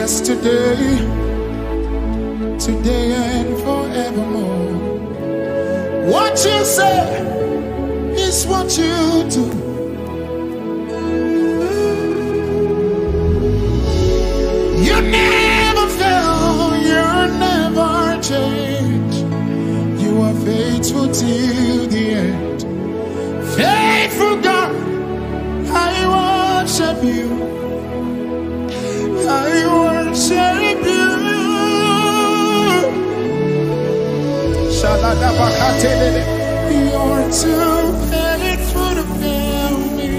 yesterday, today and forevermore. What you say is what you do. You never fail, you never change. You are faithful till the end. Faithful God, I worship you. I worship you. You're too faithful to fail me.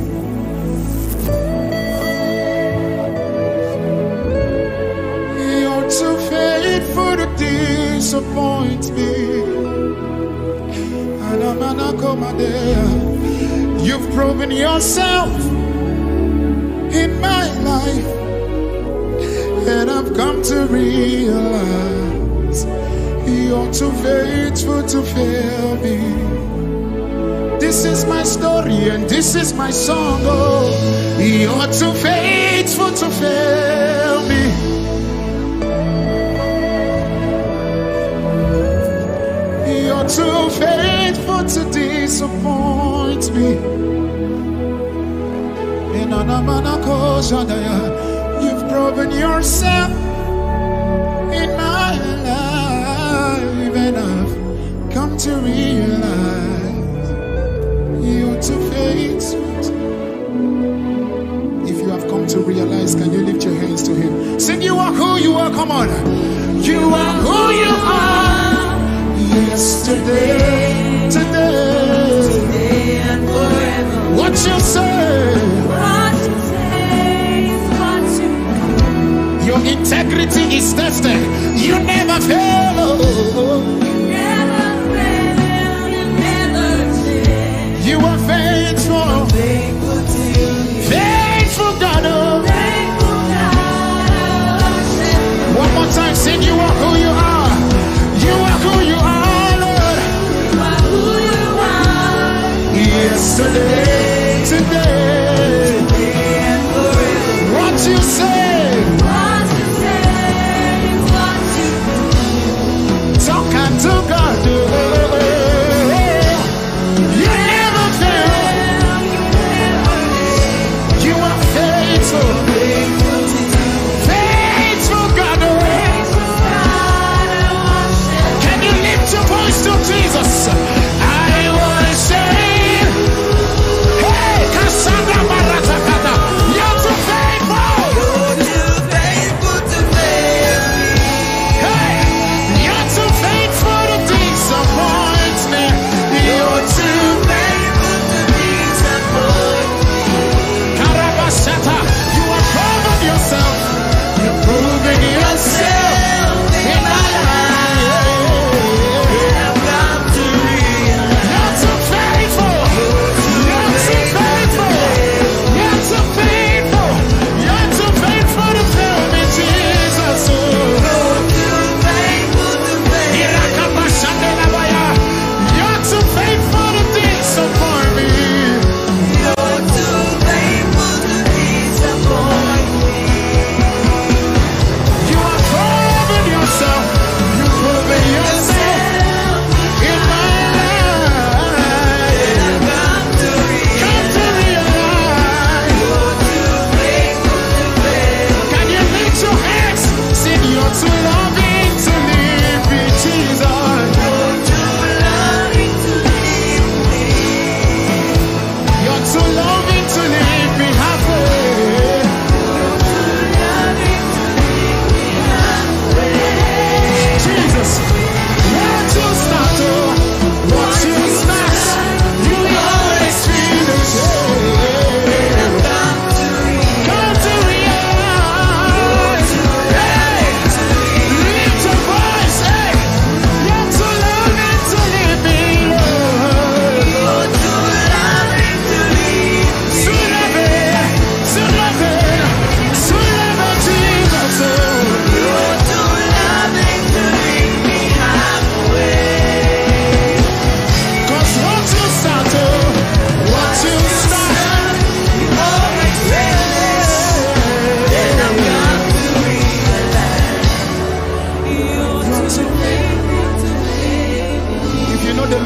You're too faithful to disappoint me. You've proven yourself in my life, and I've come to realize you're too faithful to fail me. This is my story and this is my song. Oh, you're too faithful to fail me. You're too faithful to disappoint me. You've proven yourself in my life, and I've come to realize you're too faithful. If you have come to realize, can you lift your hands to him? Sing, you are who you are, come on. You are who you are. Yesterday, today and forever. What you say? Your integrity is tested. You never fail. You never fail. You never change. You are faithful. Faithful till Faithful God. faithful God. One more time, sing, you are who you are. You are who you are, Lord. You are who you are. Yesterday, today, And forever. what you say. What you say is what you Talk unto God. You never fail. You are faithful. Faithful God. Can you lift your voice to Jesus? I worship. Hey, Cassandra.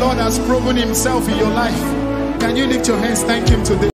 God has proven himself in your life. Can you lift your hands, thank him today?